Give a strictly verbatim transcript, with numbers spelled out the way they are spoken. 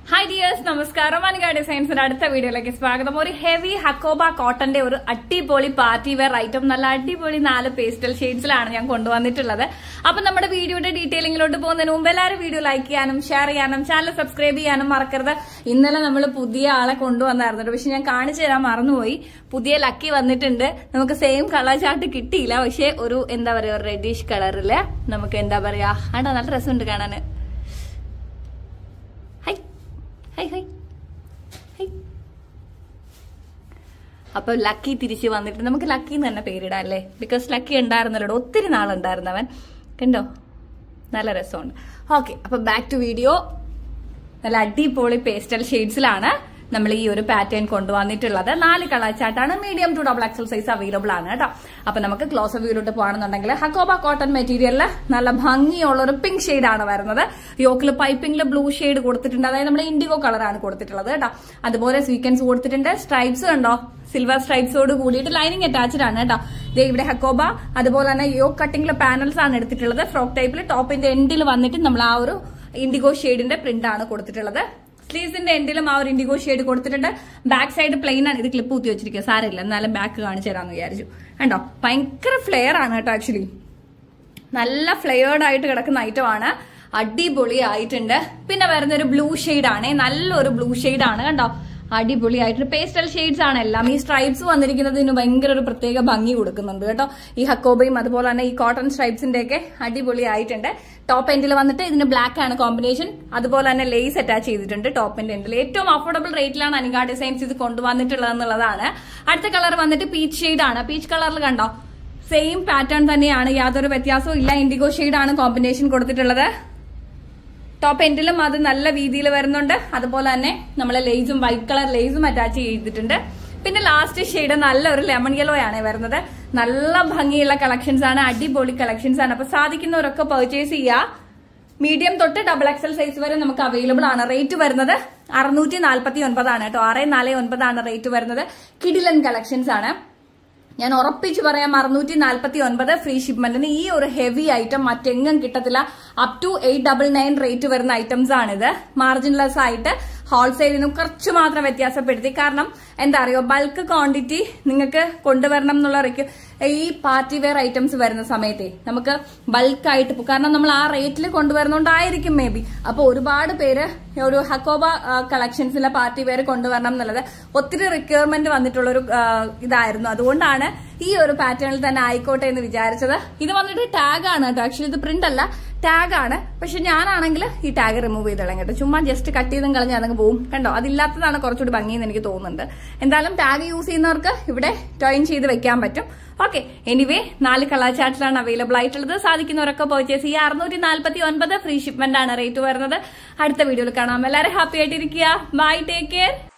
Hi dears, നമസ്കാരം. അനിക ഡിസൈൻസിന്റെ അടുത്ത വീഡിയോയിലേക്ക് സ്വാഗതം. ഒരു ഹെവി ഹക്കോബ കോട്ടന്റെ ഒരു അടിപൊളി പാർട്ടി വെയർ ഐറ്റം, നല്ല അടിപൊളി നാല് പേസ്റ്റൽ ഷെയ്ഡ്സിലാണ് ഞാൻ കൊണ്ടുവന്നിട്ടുള്ളത്. അപ്പൊ നമ്മുടെ വീഡിയോയുടെ ഡീറ്റെയിലിംഗിലോട്ട് പോകുന്നതിന് മുമ്പ് എല്ലാവരും വീഡിയോ ലൈക്ക് ചെയ്യാനും ഷെയർ ചെയ്യാനും ചാനൽ സബ്സ്ക്രൈബ് ചെയ്യാനും മറക്കരുത്. ഇന്നലെ നമ്മൾ പുതിയ ആളെ കൊണ്ടുവന്നായിരുന്നു, പക്ഷെ ഞാൻ കാണിച്ചു തരാൻ മറന്നുപോയി. പുതിയ ലക്കി വന്നിട്ടുണ്ട്. നമുക്ക് സെയിം കളർ ചാർട്ട് കിട്ടിയില്ല, പക്ഷെ ഒരു എന്താ പറയാ ഒരു റെഡിഷ് കളറില് നമുക്ക് എന്താ പറയാ ആണ്ടോ നല്ല രസമുണ്ട് കാണാന്. Hi hi hi. അപ്പൊ ലക്കി തിരിച്ചു വന്നിട്ട് നമുക്ക് ലക്കി എന്ന് തന്നെ പേരിടാം അല്ലേ, ബിക്കോസ് ലക്കി ഉണ്ടായിരുന്നല്ലോ, ഒത്തിരി നാളുണ്ടായിരുന്നവൻ. കണ്ടോ, നല്ല രസമുണ്ട്. ഓക്കെ, അപ്പൊ ബാക്ക് ടു വീഡിയോ. നല്ല അടിപൊളി പേസ്റ്റൽ ഷെയ്ഡ്സിലാണ് നമ്മൾ ഈ ഒരു പാറ്റേൺ കൊണ്ടുവന്നിട്ടുള്ളത്. നാല് കളർ ചാർട്ടാണ്, medium to double XL size available ആണ് കേട്ടോ. അപ്പൊ നമുക്ക് ക്ലോസ് വ്യൂയിലോട്ട് പോകണമെന്നുണ്ടെങ്കിൽ ഹക്കോബ കോട്ടൺ മെറ്റീരിയലില് നല്ല ഭംഗിയുള്ള ഒരു പിങ്ക് ഷെയ്ഡാണ് വരുന്നത്. യോക്കില് പൈപ്പിംഗില് ബ്ലൂ ഷെയ്ഡ് കൊടുത്തിട്ടുണ്ട്, അതായത് നമ്മുടെ ഇൻഡിഗോ കളറാണ് കൊടുത്തിട്ടുള്ളത് കേട്ടോ. അതുപോലെ സ്വീക്കൻസ് കൊടുത്തിട്ടുണ്ട്. സ്ട്രൈപ്സ് കണ്ടോ, സിൽവർ സ്ട്രൈപ്സോട് കൂടിയിട്ട് ലൈനിങ് അറ്റാച്ച്ഡ് ആണ് കേട്ടോ. ദേ ഇവിടെ ഹക്കോബ, അതുപോലെ തന്നെ യോക്ക് കട്ടിംഗിലെ പാനൽസ് ആണ് എടുത്തിട്ടുള്ളത്. ഫ്രോക്ക് ടൈപ്പിൽ ടോപ്പിന്റെ എൻഡിൽ വന്നിട്ട് നമ്മൾ ആ ഒരു ഇൻഡിഗോ ഷെയ്ഡിന്റെ പ്രിന്റ് ആണ് കൊടുത്തിട്ടുള്ളത്. സ്ലീവ്സിന്റെ എൻഡിലും ആ ഒരു ഇൻഡിഗോ ഷെയ്ഡ് കൊടുത്തിട്ടുണ്ട്. ബാക്ക് സൈഡ് പ്ലെയിൻ ആണ്. ഇത് ക്ലിപ്പ് കുത്തി വെച്ചിരിക്കുക, സാരമില്ല, എന്നാലും ബാക്ക് കാണിച്ചു തരാമെന്ന് വിചാരിച്ചു. കണ്ടോ, ഭയങ്കര ഫ്ലെയർ ആണ് കേട്ടോ. ആക്ച്വലി നല്ല ഫ്ലെയർഡ് ആയിട്ട് കിടക്കുന്ന ഐറ്റം ആണ്, അടിപൊളി ആയിട്ടുണ്ട്. പിന്നെ വരുന്ന ഒരു ബ്ലൂ ഷെയ്ഡ് ആണ്, നല്ലൊരു ബ്ലൂ ഷെയ്ഡ് ആണ് കണ്ടോ, അടിപൊളിയായിട്ട് പേസ്റ്റൽ ഷെയ്ഡ്സ് ആണ് എല്ലാം. ഈ സ്ട്രൈപ്സ് വന്നിരിക്കുന്നതിന് ഭയങ്കര ഒരു പ്രത്യേക ഭംഗി കൊടുക്കുന്നുണ്ട് കേട്ടോ. ഈ ഹക്കോബയും അതുപോലെ തന്നെ ഈ കോട്ടൺ സ്ട്രൈപ്സിന്റെ ഒക്കെ അടിപൊളി ആയിട്ടുണ്ട്. ടോപ്പ് എൻഡിൽ വന്നിട്ട് ഇതിന് ബ്ലാക്ക് ആണ് കോമ്പിനേഷൻ, അതുപോലെ തന്നെ ലേസ് അറ്റാച്ച് ചെയ്തിട്ടുണ്ട് ടോപ്പിന്റെ എൻഡിൽ. ഏറ്റവും അഫോർഡബിൾ റേറ്റിലാണ് അനിക ഡിസൈൻസ് ഇത് കൊണ്ടുവന്നിട്ടുള്ളത് എന്നുള്ളതാണ്. അടുത്ത കളർ വന്നിട്ട് പീച്ച് ഷെയ്ഡ് ആണ്. പീച്ച് കളറിൽ കണ്ടോ, സെയിം പാറ്റേൺ തന്നെയാണ്, യാതൊരു വ്യത്യാസവും ഇല്ല. ഇൻഡിഗോ ഷെയ്ഡ് ആണ് കോമ്പിനേഷൻ കൊടുത്തിട്ടുള്ളത്. ടോപ്പ് എൻഡിലും അത് നല്ല രീതിയിൽ വരുന്നുണ്ട്. അതുപോലെ തന്നെ നമ്മളെ ലേസും വൈറ്റ് കളർ ലേസും അറ്റാച്ച് ചെയ്തിട്ടുണ്ട്. പിന്നെ ലാസ്റ്റ് ഷെയ്ഡ് നല്ലൊരു ലെമൺ യെല്ലോ ആണ് വരുന്നത്. നല്ല ഭംഗിയുള്ള കളക്ഷൻസ് ആണ്, അടിപൊളി കളക്ഷൻസ് ആണ്. അപ്പൊ സാധിക്കുന്നവരൊക്കെ പർച്ചേസ് ചെയ്യുക. മീഡിയം തൊട്ട് ഡബിൾ എക്സൽ സൈസ് വരെ നമുക്ക് അവൈലബിൾ ആണ്. റേറ്റ് വരുന്നത് അറുന്നൂറ്റി നാൽപ്പത്തി ഒൻപതാണ് കേട്ടോ. ആറ് നാല് ഒൻപതാണ് റേറ്റ് വരുന്നത്. കിഡിലൻ കളക്ഷൻസ് ആണ്. ഞാൻ ഉറപ്പിച്ച് പറയാം, അറുന്നൂറ്റി നാൽപ്പത്തി ഒൻപത് ഫ്രീ ഷിപ്മെന്റിന് ഈ ഒരു ഹെവി ഐറ്റം മറ്റെങ്ങും കിട്ടത്തില്ല. Up to eight double nine rate വരുന്ന ഐറ്റംസ് ആണിത്. മാർജിൻലെസ് ആയിട്ട് ഹോൾസെയിലിനും കുറച്ച് മാത്രം വ്യത്യാസപ്പെടുത്തി. കാരണം എന്താ അറിയോ, ബൾക്ക് ക്വാണ്ടിറ്റി നിങ്ങൾക്ക് കൊണ്ടുവരണം എന്നുള്ള ഈ പാർട്ടി വെയർ ഐറ്റംസ് വരുന്ന സമയത്തെ നമുക്ക് ബൾക്കായിട്ട്, കാരണം നമ്മൾ ആ റേറ്റിൽ കൊണ്ടുവരുന്നോണ്ടായിരിക്കും മേ ബി. അപ്പൊ ഒരുപാട് പേര് ഒരു ഹക്കോബ കളക്ഷൻസിലെ പാർട്ടി വെയർ കൊണ്ടുവരണം എന്നുള്ളത് ഒത്തിരി റിക്വയർമെന്റ് വന്നിട്ടുള്ള ഒരു ഇതായിരുന്നു. അതുകൊണ്ടാണ് ഈ ഒരു പാറ്റേണിൽ തന്നെ ആയിക്കോട്ടെ എന്ന് വിചാരിച്ചത്. ഇത് വന്നിട്ട് ടാഗ് ആണ് കേട്ടോ. ആക്ച്വലി ഇത് പ്രിന്റ് അല്ല, ടാഗ് ആണ്. പക്ഷെ ഞാനാണെങ്കിൽ ഈ ടാഗ് റിമൂവ് ചെയ്തോളാം കേട്ടോ. ചുമ്മാ ജസ്റ്റ് കട്ട് ചെയ്തും കളഞ്ഞ് അതങ്ങ് പോകും. കണ്ടോ, അതില്ലാത്തതാണ് കുറച്ചുകൂടി ഭംഗിയെന്ന് എനിക്ക് തോന്നുന്നുണ്ട്. എന്തായാലും ടാഗ് യൂസ് ചെയ്യുന്നവർക്ക് ഇവിടെ ടോയിൻ ചെയ്ത് വെക്കാൻ പറ്റും. ഓക്കെ, എനിവേ നാല് കളർ ചാർട്ടിലാണ് അവൈലബിൾ ആയിട്ടുള്ളത്. സാധിക്കുന്നവരൊക്കെ പർച്ചേസ് ചെയ്യുക. അറുന്നൂറ്റി നാൽപ്പത്തി ഒൻപത് ഫ്രീ ഷിപ്മെന്റ് ആണ് റേറ്റ് വരുന്നത്. അടുത്ത വീഡിയോയിൽ കാണാം. എല്ലാവരും ഹാപ്പി ആയിട്ടിരിക്കുക. Bye, take care.